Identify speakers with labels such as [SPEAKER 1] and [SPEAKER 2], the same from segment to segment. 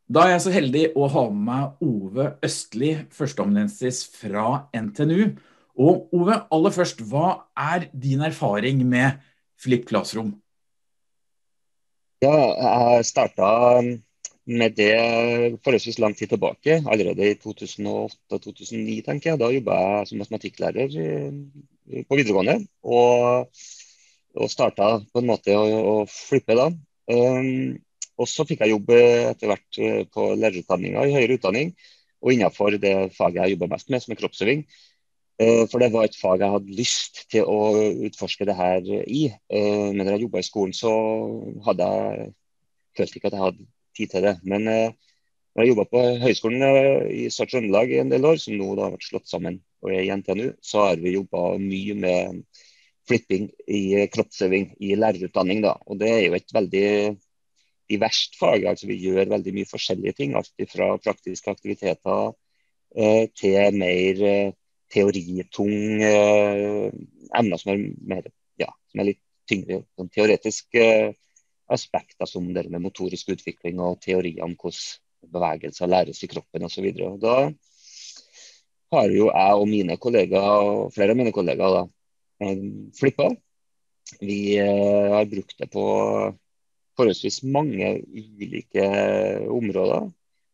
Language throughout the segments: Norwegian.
[SPEAKER 1] Da er jeg så heldig å ha med meg Ove Østli, førsteamanuensis fra NTNU. Og Ove, aller først, hva er din erfaring med Flip Classroom?
[SPEAKER 2] Ja, jeg startet med det forholdsvis lang tid tilbake, allerede i 2008-2009, tenker jeg. Da jobbet jeg som matematikklærer på videregående, og startet på en måte å flippe da. Og så fikk jeg jobb etter hvert på lærerutdanninga i høyere utdanning, og innenfor det faget jeg jobbet mest med, som er kroppsøving. For det var et fag jeg hadde lyst til å utforske det her i. Men når jeg jobbet i skolen, så følte jeg ikke at jeg hadde tid til det. Men når jeg jobbet på høyskolen i Sør-Trøndelag i en del år, som nå da har vært slått sammen og er i NTNU, så har vi jobbet mye med flipping i kroppsøving i lærerutdanning da. Og det er jo et veldig diverst fag. Altså vi gjør veldig mye forskjellige ting, alt fra praktiske aktiviteter til mer teoritung emner som er mer, ja, som er litt tyngre, sånn teoretiske aspekter som det med motorisk utvikling og teorier om hvordan bevegelser læres i kroppen og så videre. Og da har jo jeg og mine kollegaer, og flere av mine kollegaer da, flippet. Vi har brukt det på forholdsvis mange ulike områder.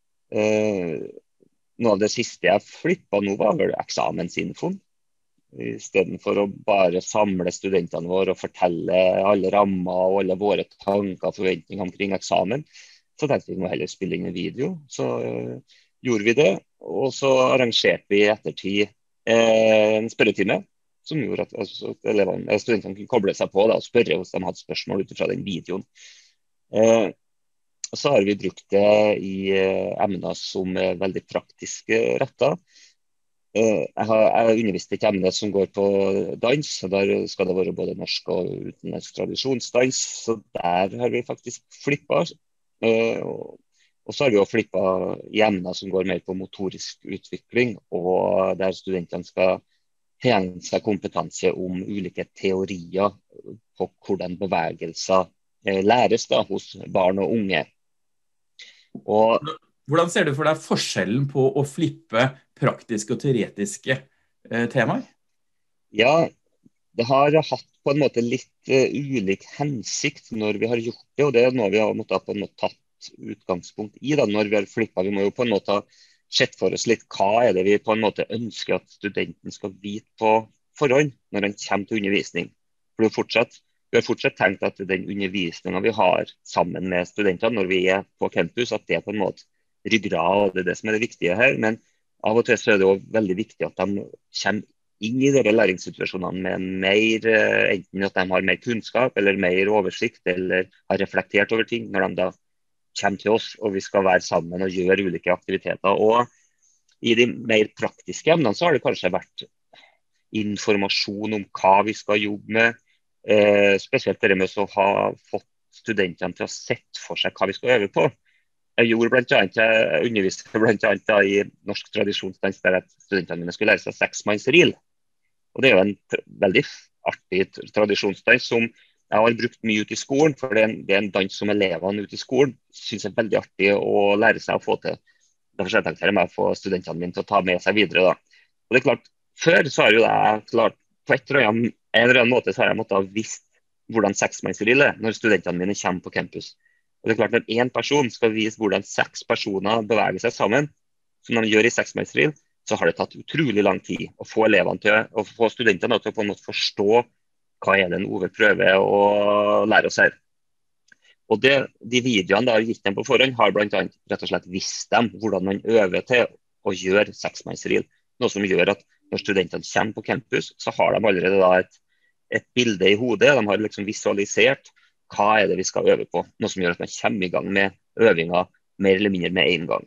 [SPEAKER 2] Noe av det siste jeg flippet nå var vel eksamensinfoen. I stedet for å bare samle studentene våre og fortelle alle rammer og alle våre tanker og forventninger omkring eksamen, så tenkte vi må heller spille inn en video. Så gjorde vi det, og så arrangerte vi i ettertid en spørretime, som gjorde at studentene kunne koble seg på da, og spørre hvis de hadde spørsmål ut fra den videoen. Og så har vi brukt det i emner som er veldig praktisk rettet. Jeg underviste i et emne som går på dans, og der skal det være både norsk og utenlandsk tradisjonsdans, så der har vi faktisk flippet. Og så har vi jo flippet i emner som går mer på motorisk utvikling, og der studentene skal tilegne seg kompetanse om ulike teorier på hvordan bevegelser læres da, hos barn og unge. Og
[SPEAKER 1] Hvordan ser du for deg forskjellen på å flippe praktiske og teoretiske temaer?
[SPEAKER 2] ja, det har hatt på en måte litt ulik hensikt når vi har gjort det, og det er noe vi har måttet på en måte tatt utgangspunkt i da, når vi har flippet. Vi må jo på en måte ha sett for oss litt hva er det vi på en måte ønsker at studenten skal vite på forhånd når han kommer til undervisning. For vi har fortsatt tenkt at den undervisningen vi har sammen med studentene når vi er på campus, at det er på en måte ryggrad, og det er det som er det viktige her. Men av og til så er det også veldig viktig at de kommer inn i disse læringssituasjonene med mer, enten at de har mer kunnskap eller mer oversikt, eller har reflektert over ting når de da kommer til oss og vi skal være sammen og gjøre ulike aktiviteter. Og i de mer praktiske emnene så har det kanskje vært informasjon om hva vi skal jobbe med, spesielt det med å ha fått studentene til å sette for seg hva vi skal øve på. Jeg underviste blant annet da, i norsk tradisjonsdans der at studentene mine skulle lære seg seksmannsril. Og det er jo en veldig artig tradisjonsdans som jeg har brukt mye ut i skolen, for det er en dans som elevene ute i skolen synes er veldig artig å lære seg å få til. Derfor har jeg tenkt her med å få studentene mine til å ta med seg videre da. Og det er klart, før så har jo jeg klart, på en eller annen måte så har jeg måttet ha visst hvordan seksmannsril er når studentene mine kommer på campus. Og det er klart, når en person skal vise hvordan 6 personer beveger seg sammen, som de gjør i seksmannsril, så har det tatt utrolig lang tid å få elevene til, å få studentene til å på en måte forstå hva er det en Ove prøver å lære oss her. Og de videoene da gitt dem på forhånd har blant annet rett og slett visst dem hvordan man øver til å gjøre seksmannsril. Noe som gjør at når studentene kommer på campus, så har de allerede da et bilde i hodet. De har liksom visualisert hva er det vi skal øve på. Noe som gjør at man kommer i gang med øvinga mer eller mindre med en gang.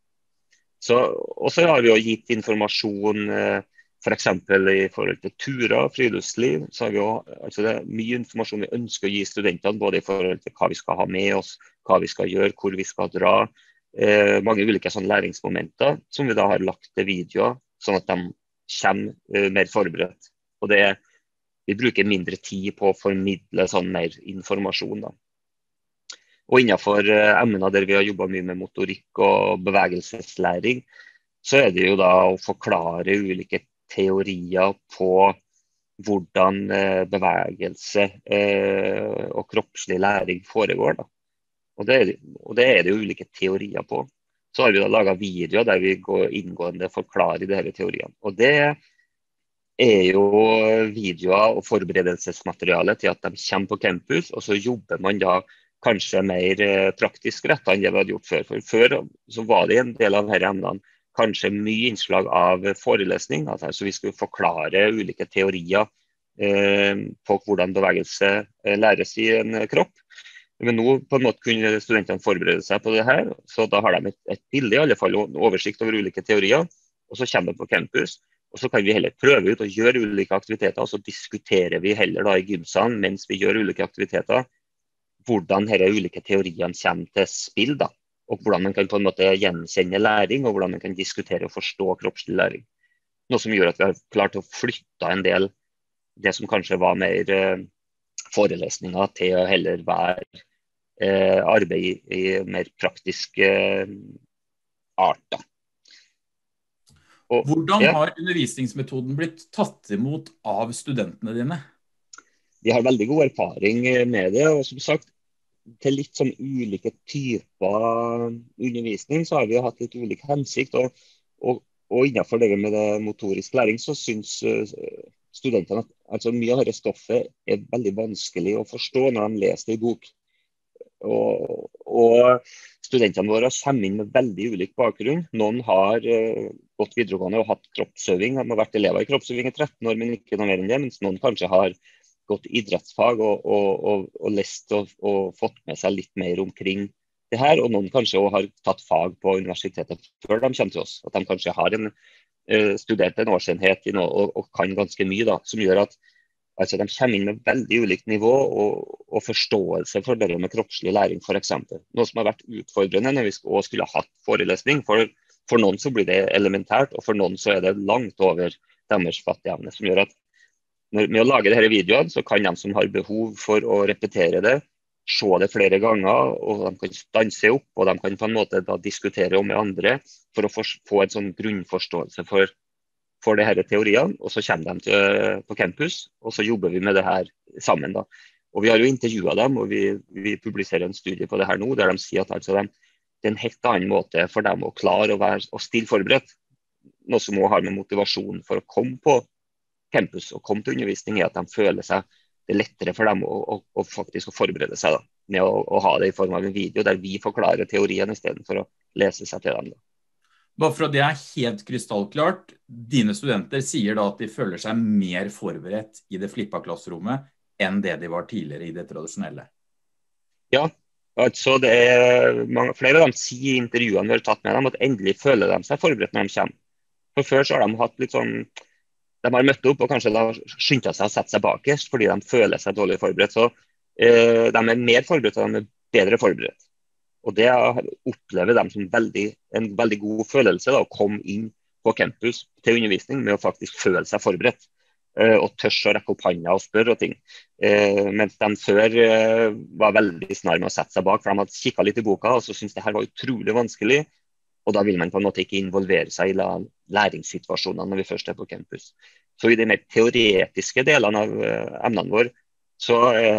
[SPEAKER 2] Og så har vi jo gitt informasjon for eksempel i forhold til turer, friluftsliv, så har vi jo, altså det er mye informasjon vi ønsker å gi studentene, både i forhold til hva vi skal ha med oss, hva vi skal gjøre, hvor vi skal dra, mange ulike sånne læringsmomenter som vi da har lagt til videoer, sånn at de kommer mer forberedt. Og vi bruker mindre tid på å formidle sånn mer informasjon da. Og innenfor emner der vi har jobbet mye med motorikk og bevegelseslæring, så det jo da å forklare ulike teorier på hvordan bevegelse og kroppslig læring foregår da. Og det det jo ulike teorier på. Så har vi da laget videoer der vi går inngående forklarer de her teoriene. Og det jo videoer og forberedelsesmateriale til at de kommer på campus, og så jobber man da kanskje mer praktisk rettet enn det vi hadde gjort før. For før så var det en del av disse emnene kanskje mye innslag av forelesning, altså vi skulle forklare ulike teorier på hvordan bevegelse læres i en kropp. Men nå på en måte kunne studentene forberede seg på det her, så da har de et bilde, i alle fall en oversikt over ulike teorier, og så kommer de på campus, og så kan vi heller prøve ut og gjøre ulike aktiviteter, og så diskuterer vi heller da i gymsalen mens vi gjør ulike aktiviteter, hvordan disse ulike teoriene kommer til spill da, og hvordan man kan på en måte gjenkjenne læring, og hvordan man kan diskutere og forstå kroppslig læring. Noe som gjør at vi har klart å flytte en del det som kanskje var mer forelesninger til å heller være arbeid i mer praktisk art da.
[SPEAKER 1] Hvordan har undervisningsmetoden blitt tatt imot av studentene dine?
[SPEAKER 2] De har veldig god erfaring med det, og som sagt, til litt sånn ulike typer undervisning, så har vi hatt litt ulik hensikt, og innenfor det med det motorisk læring, så synes studentene at altså, mye av dette stoffet veldig vanskelig å forstå når de leser det i bok. Og studentene våre kommer inn med veldig ulik bakgrunn. Noen har gått videregående og hatt kroppsøving, de har vært elever i kroppsøving i 13 år, men ikke noe mer enn det, mens noen kanskje har gått idrettsfag og lest og fått med seg litt mer omkring det her, og noen kanskje også har tatt fag på universitetet før de kommer til oss, at de kanskje har studert en årsenhet i noe og kan ganske mye da, som gjør at altså, de kommer inn med veldig ulikt nivå og forståelse for det med kroppslig læring for eksempel. Noe som har vært utfordrende når vi skulle ha hatt forelesning, for noen så blir det elementært, og for noen så det langt over deres fatteevne, som gjør at med å lage disse videoene, så kan de som har behov for å repetere det, se det flere ganger, og de kan danse opp, og de kan på en måte da diskutere om med andre, for å få en sånn grunnforståelse for de her teoriene, og så kommer de på campus, og så jobber vi med det her sammen da. Og vi har jo intervjuet dem, og vi publiserer en studie på det her nå, der de sier at altså, det en helt annen måte for dem å klare å stille forberedt, noe som også har med motivasjon for å komme på campus og komme til undervisning at de føler seg det lettere for dem å faktisk forberede seg da, med å ha det i form av en video der vi forklarer teorien i stedet for å lese seg til dem da.
[SPEAKER 1] Bare for at det helt krystallklart, dine studenter sier da at de føler seg mer forberedt i det flippet klasserommet enn det de var tidligere i det tradisjonelle.
[SPEAKER 2] Ja, altså flere av dem sier i intervjuene vi har tatt med dem at endelig føler de seg forberedt når de kommer. For før så har de hatt litt sånn de har møtt opp og kanskje da skyndt seg å sette seg bakerst fordi de føler seg dårlig forberedt. Så de mer forberedt og de bedre forberedt. Og det opplever de som en veldig god følelse da, å komme inn på campus til undervisning med å faktisk føle seg forberedt. Og tørs å rekke opp hånda og spørre og ting. Mens de før var veldig snar med å sette seg bak, for de hadde kikket litt i boka og så syntes det her var utrolig vanskelig. Og da vil man på en måte ikke involvere seg i læringssituasjonene når vi først på campus. Så i de mer teoretiske delene av emnene våre, så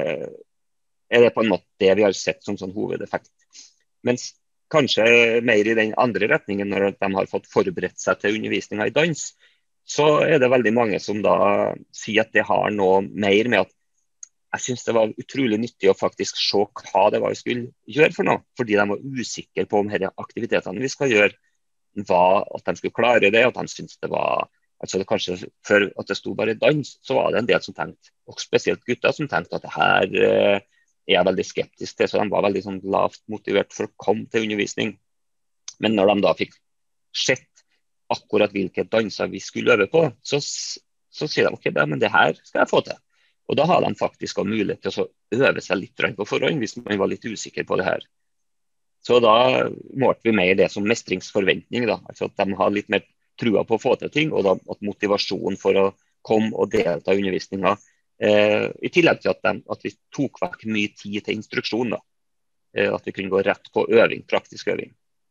[SPEAKER 2] det på en måte det vi har sett som sånn hovedeffekt. Mens kanskje mer i den andre retningen, når de har fått forberedt seg til undervisningen i dans, så det veldig mange som da sier at det har noe mer med at jeg synes det var utrolig nyttig å faktisk se hva det var vi skulle gjøre for noe, fordi de var usikre på om disse aktivitetene vi skal gjøre, at de skulle klare det, at de synes det var, altså det kanskje før at det sto bare dans, så var det en del som tenkte, og spesielt gutter som tenkte at det her jeg veldig skeptisk til, så de var veldig sånn lavt motivert for å komme til undervisning. Men når de da fikk sett akkurat hvilke danser vi skulle øve på, så sier de, ok, men det her skal jeg få til. Og da har de faktisk mulighet til å øve seg litt på forhånd, hvis man var litt usikker på det her. Så da målte vi mer det som mestringsforventning, da. Altså at de har litt mer trua på å få til ting, og da at motivasjon for å komme og delta i undervisningen, i tillegg til at vi tok vekk mye tid til instruksjon, da. at vi kunne gå rett på øving, praktisk øving.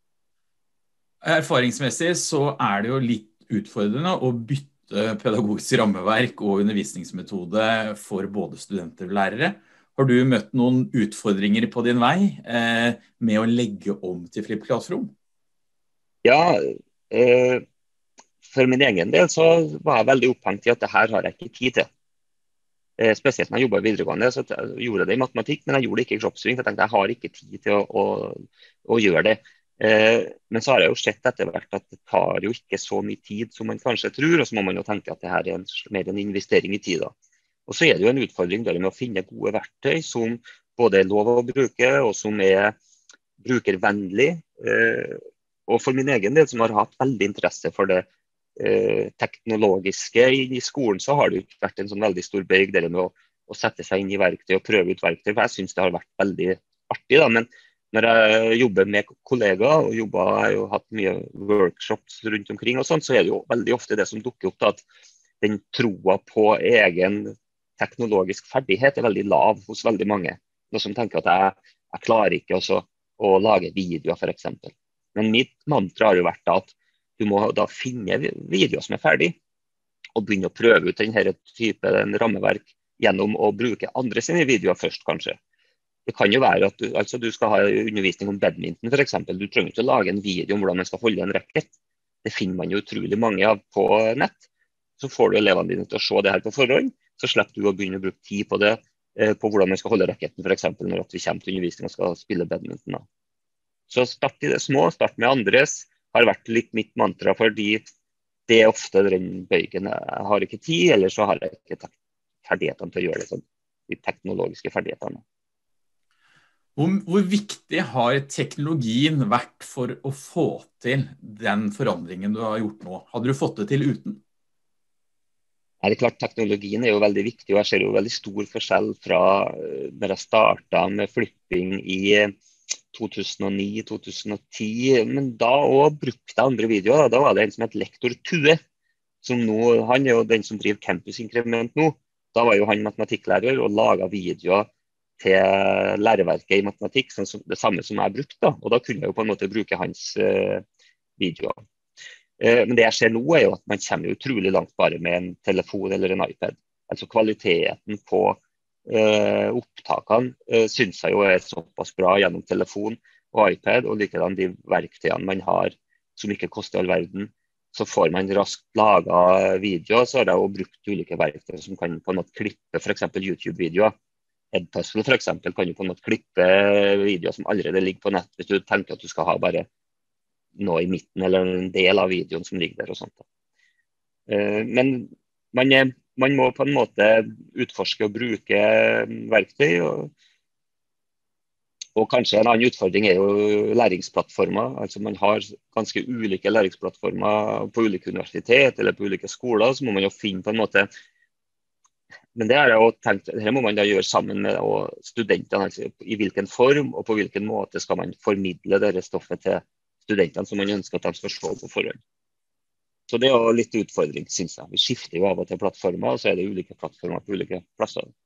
[SPEAKER 1] Erfaringsmessig så det jo litt utfordrende å bytte pedagogisk rammeverk og undervisningsmetode for både studenter og lærere. Har du møtt noen utfordringer på din vei med å legge om til Flip Classroom?
[SPEAKER 2] Ja, for min egen del så var jeg veldig opphengt i at det her har jeg ikke tid til. Spesielt når jeg jobbet i videregående, så jeg gjorde det i matematikk, men jeg gjorde det ikke i kroppsøving. Jeg tenkte jeg har ikke tid til å gjøre det. Men så har jeg jo sett etter hvert at det tar jo ikke så mye tid som man kanskje tror, og så må man jo tenke at det her mer en investering i tid da. Og så det jo en utfordring der med å finne gode verktøy som både lov å bruke, og som brukervennlig. Og for min egen del, som har hatt veldig interesse for det teknologiske i skolen, så har det jo ikke vært en sånn veldig stor bøyg der med å sette seg inn i verktøy og prøve ut verktøy, for jeg synes det har vært veldig artig da, men når jeg jobber med kollegaer, og jeg har jo hatt mye workshops rundt omkring og sånn, så det jo veldig ofte det som dukker opp da, at den troa på egen teknologisk ferdighet veldig lav hos veldig mange. Noen som tenker at jeg klarer ikke også å lage videoer for eksempel. Men mitt mantra har jo vært da at du må da finne videoer som ferdig, og begynne å prøve ut denne typen rammeverk gjennom å bruke andre sine videoer først, kanskje. Det kan jo være at du skal ha undervisning om badminton, for eksempel. Du trenger ikke å lage en video om hvordan man skal holde en racket. Det finner man jo utrolig mange av på nett. Så får du elevene dine til å se det her på forhånd, så slipper du å begynne å bruke tid på det, på hvordan man skal holde racketen, for eksempel når vi kommer til undervisning og skal spille badminton. Da. Så start i det små, start med andres, har vært litt mitt mantra, fordi det ofte den bøygen. Jeg har ikke tid, eller så har jeg ikke ferdighetene til å gjøre det sånn, de teknologiske ferdighetene.
[SPEAKER 1] Hvor viktig har teknologien vært for å få til den forandringen du har gjort nå? Hadde du fått det til uten?
[SPEAKER 2] Det klart, teknologien jo veldig viktig, og jeg ser jo veldig stor forskjell fra når jeg startet med flipping i 2009-2010, men da også brukte jeg andre videoer. Da var det en som het Lektor Tue, som nå, han jo den som driver Campus Inkrement nå. Da var jo han matematikklærer og laget videoer til læreverket i matematikk, sånn som det samme som jeg brukte da. Og da kunne jeg jo på en måte bruke hans videoer. Men det jeg ser nå jo at man kommer utrolig langt bare med en telefon eller en iPad. Altså kvaliteten på opptakene synes jeg jo såpass bra gjennom telefon og iPad, og likedan de verktøyene man har som ikke koster all verden, så får man raskt laget videoer. Så har jeg jo brukt ulike verktøy som kan på en måte klippe for eksempel YouTube-videoer. Edpuzzle for eksempel kan jo på en måte klippe videoer som allerede ligger på nett, hvis du tenker at du skal ha bare noe i midten eller en del av videoen som ligger der og sånt. Men man må på en måte utforske og bruke verktøy, og kanskje en annen utfordring jo læringsplattformer. Altså man har ganske ulike læringsplattformer på ulike universitet eller på ulike skoler, så må man jo finne på en måte. Men det har jeg jo tenkt, dette må man da gjøre sammen med studentene, altså i hvilken form og på hvilken måte skal man formidle dette stoffet til studentene som man ønsker at de skal se på forhånd. Så det jo litt utfordring, synes jeg. Vi skifter jo av og til plattformer, og så det ulike plattformer på ulike plasser.